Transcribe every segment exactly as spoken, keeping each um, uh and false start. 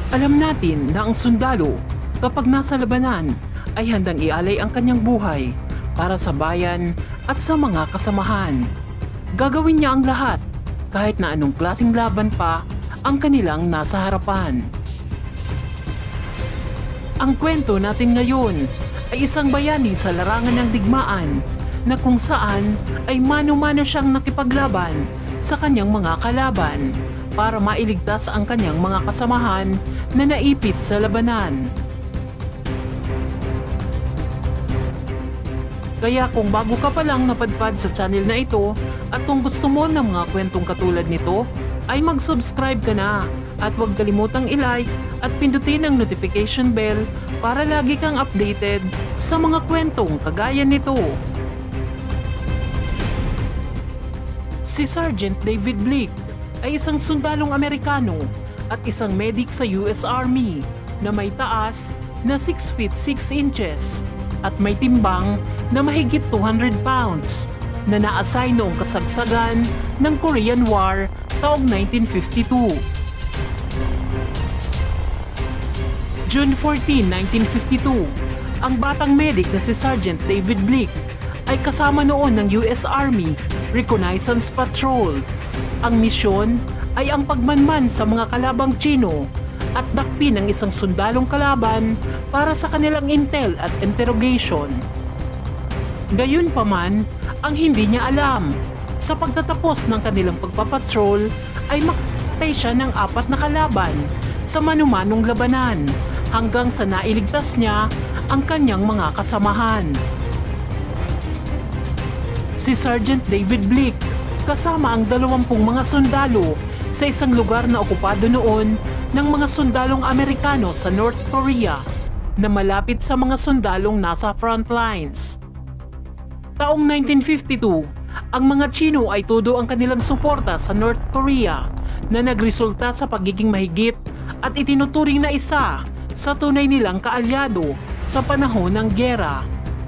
Alam natin na ang sundalo, kapag nasa labanan, ay handang ialay ang kanyang buhay para sa bayan at sa mga kasamahan. Gagawin niya ang lahat kahit na anong klaseng laban pa ang kanilang nasa harapan. Ang kwento natin ngayon ay isang bayani sa larangan ng digmaan na kung saan ay mano-mano siyang nakipaglaban sa kanyang mga kalaban para mailigtas ang kanyang mga kasamahan na naipit sa labanan. Kaya kung bago ka pa lang napadpad sa channel na ito at kung gusto mo ng mga kwentong katulad nito, ay mag-subscribe ka na at huwag kalimutang i-like at pindutin ang notification bell para lagi kang updated sa mga kwentong kagaya nito. Si Sergeant David Blick ay isang sundalong Amerikano at isang medic sa U S Army na may taas na six feet six inches at may timbang na mahigit two hundred pounds na na-assign noong kasagsagan ng Korean War taong nineteen fifty-two. June fourteenth, nineteen fifty-two, ang batang medic na si Sergeant David Blick ay kasama noon ng U S Army Reconnaissance Patrol. Ang misyon ay ang pagmanman sa mga kalabang Tsino at dakpin ng isang sundalong kalaban para sa kanilang intel at interrogation. Gayunpaman, ang hindi niya alam, sa pagtatapos ng kanilang pagpapatrol ay makatay siya ng apat na kalaban sa manumanong labanan hanggang sa nailigtas niya ang kanyang mga kasamahan. Si Sergeant David Blick kasama ang dalawampung mga sundalo sa isang lugar na okupado noon ng mga sundalong Amerikano sa North Korea na malapit sa mga sundalong nasa front lines. Taong nineteen fifty-two, ang mga Tsino ay todo ang kanilang suporta sa North Korea na nagresulta sa pagiging mahigit at itinuturing na isa sa tunay nilang kaalyado sa panahon ng giyera.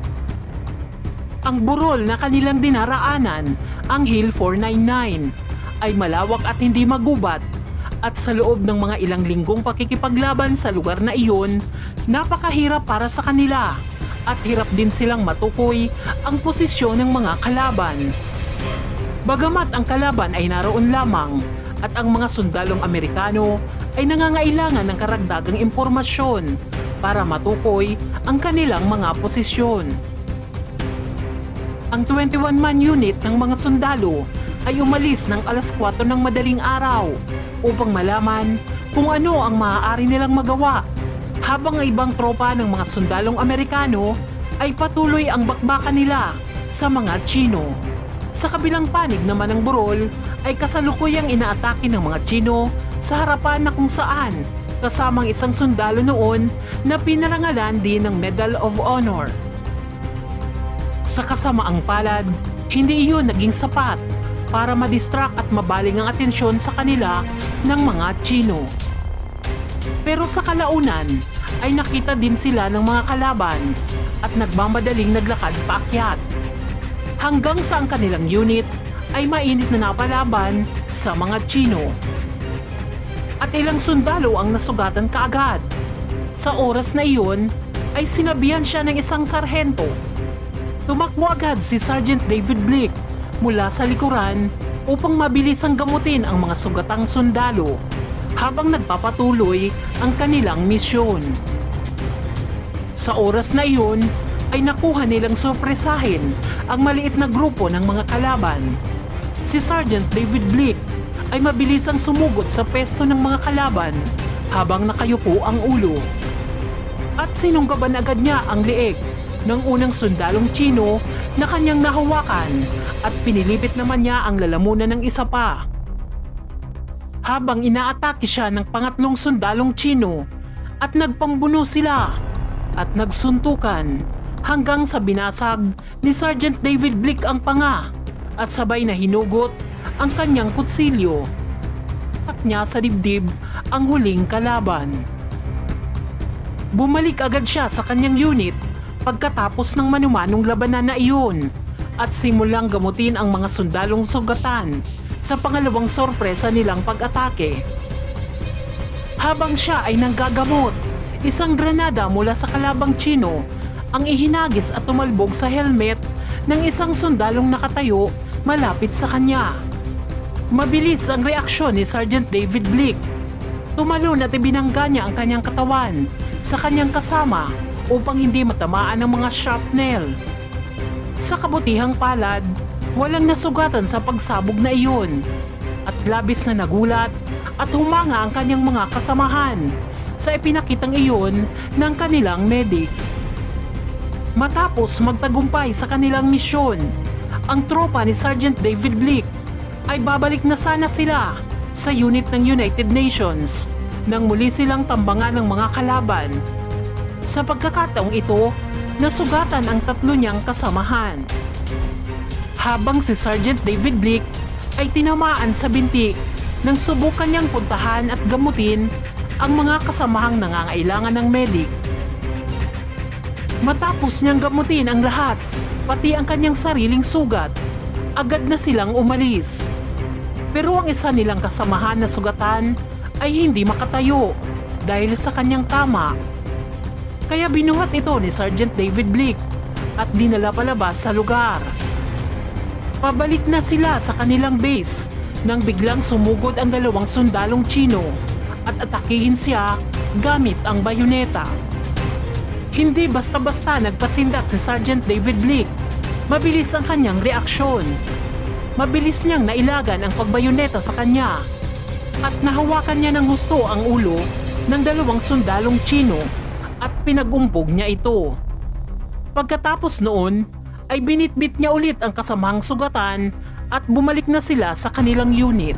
Ang burol na kanilang dinaraanan, ang Hill four ninety-nine, ay malawak at hindi magubat at sa loob ng mga ilang linggong pakikipaglaban sa lugar na iyon, napakahirap para sa kanila at hirap din silang matukoy ang posisyon ng mga kalaban. Bagamat ang kalaban ay naroon lamang at ang mga sundalong Amerikano ay nangangailangan ng karagdagang impormasyon para matukoy ang kanilang mga posisyon. Ang twenty-one man unit ng mga sundalo ay umalis ng alas kwatro ng madaling araw upang malaman kung ano ang maaari nilang magawa, habang ang ibang tropa ng mga sundalong Amerikano ay patuloy ang bakbakan nila sa mga Tsino. Sa kabilang panig naman ng burol ay kasalukuyang inaatake ng mga Tsino sa harapan na kung saan kasamang isang sundalo noon na pinarangalan din ng Medal of Honor. Sa kasamaang palad, hindi iyon naging sapat para madistract at mabaling ang atensyon sa kanila ng mga Tsino. Pero sa kalaunan ay nakita din sila ng mga kalaban at nagmamadaling naglakad paakyat, hanggang sa ang kanilang unit ay mainit na napalaban sa mga Tsino. At ilang sundalo ang nasugatan kaagad. Sa oras na iyon ay sinabihan siya ng isang sarhento. Tumakbo agad si Sergeant David Blick mula sa likuran upang mabilis ang gamutin ang mga sugatang sundalo habang nagpapatuloy ang kanilang misyon. Sa oras na iyon ay nakuha nilang sorpresahin ang maliit na grupo ng mga kalaban. Si Sergeant David Blick ay mabilis ang sumugot sa pesto ng mga kalaban habang nakayuko ang ulo. At sinunggaban agad niya ang leeg ng unang sundalong Tsino na kanyang nahawakan at pinilipit naman niya ang lalamunan ng isa pa. Habang inaatake siya ng pangatlong sundalong Tsino at nagpambuno sila at nagsuntukan hanggang sa binasag ni Sergeant David Blick ang panga at sabay na hinugot ang kanyang kutsilyo at niya sa dibdib ang huling kalaban. Bumalik agad siya sa kanyang unit pagkatapos ng manumanong labanan na iyon at simulang gamutin ang mga sundalong sugatan sa pangalawang sorpresa nilang pag-atake. Habang siya ay nanggagamot, isang granada mula sa kalabang Tsino ang ihinagis at tumalbog sa helmet ng isang sundalong nakatayo malapit sa kanya. Mabilis ang reaksyon ni Sergeant David Blick. Tumalon at ibinangga niya ang kanyang katawan sa kanyang kasama upang hindi matamaan ng mga shrapnel. Sa kabutihang palad, walang nasugatan sa pagsabog na iyon at labis na nagulat at humanga ang kanyang mga kasamahan sa ipinakitang iyon ng kanilang medic. Matapos magtagumpay sa kanilang misyon, ang tropa ni Sergeant David Blick ay babalik na sana sila sa unit ng United Nations nang muli silang tambangan ng mga kalaban. Sa pagkakataong ito, nasugatan ang tatlo niyang kasamahan. Habang si Sergeant David Blick ay tinamaan sa binti nang subukan niyang puntahan at gamutin ang mga kasamahang nangangailangan ng medic. Matapos niyang gamutin ang lahat, pati ang kanyang sariling sugat, agad na silang umalis. Pero ang isa nilang kasamahan na sugatan ay hindi makatayo dahil sa kanyang tama. Kaya binuhat ito ni Sergeant David Blick at dinala palabas sa lugar. Pabalik na sila sa kanilang base nang biglang sumugod ang dalawang sundalong Tsino at atakihin siya gamit ang bayoneta. Hindi basta-basta nagpasindak si Sergeant David Blick. Mabilis ang kanyang reaksyon. Mabilis niyang nailagan ang pagbayoneta sa kanya at nahawakan niya ng husto ang ulo ng dalawang sundalong Tsino at pinagumpog niya ito. Pagkatapos noon ay binitbit niya ulit ang kasamahang sugatan at bumalik na sila sa kanilang unit.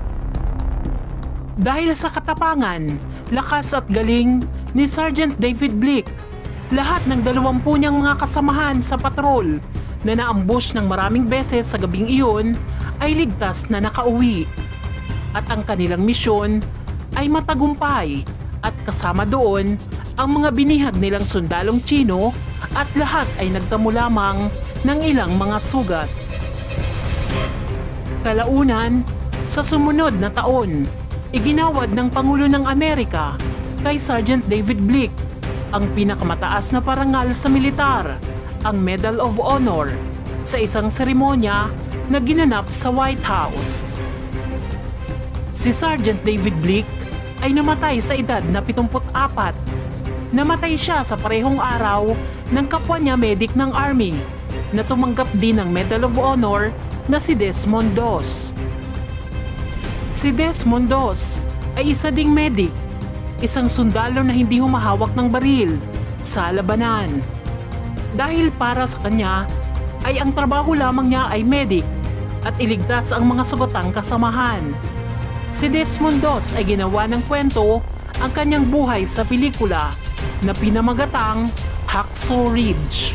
Dahil sa katapangan, lakas at galing ni Sergeant David Blick, lahat ng dalawampu niyang mga kasamahan sa patrol na naambush ng maraming beses sa gabing iyon ay ligtas na nakauwi. At ang kanilang misyon ay matagumpay at kasama doon ang mga binihag nilang sundalong Tsino at lahat ay nagtamo lamang ng ilang mga sugat. Kalaunan, sa sumunod na taon, iginawad ng Pangulo ng Amerika kay Sergeant David Blick ang pinakamataas na parangal sa militar, ang Medal of Honor, sa isang seremonya na ginanap sa White House. Si Sergeant David Blick ay namatay sa edad na pitungput apat. Namatay siya sa parehong araw ng kapwa niya medic ng Army na tumanggap din ng Medal of Honor na si Desmond Doss. Si Desmond Doss ay isa ding medic, isang sundalo na hindi humahawak ng baril sa labanan. Dahil para sa kanya ay ang trabaho lamang niya ay medic at iligtas ang mga sugatang kasamahan. Si Desmond Doss ay ginawa ng kwento ang kanyang buhay sa pelikula na pinamagatang Hacksaw Ridge.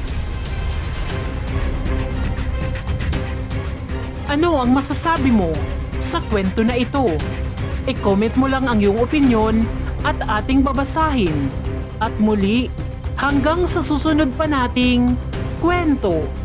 Ano ang masasabi mo sa kwento na ito? I-comment mo lang ang iyong opinyon at ating babasahin. At muli, hanggang sa susunod pa nating kwento.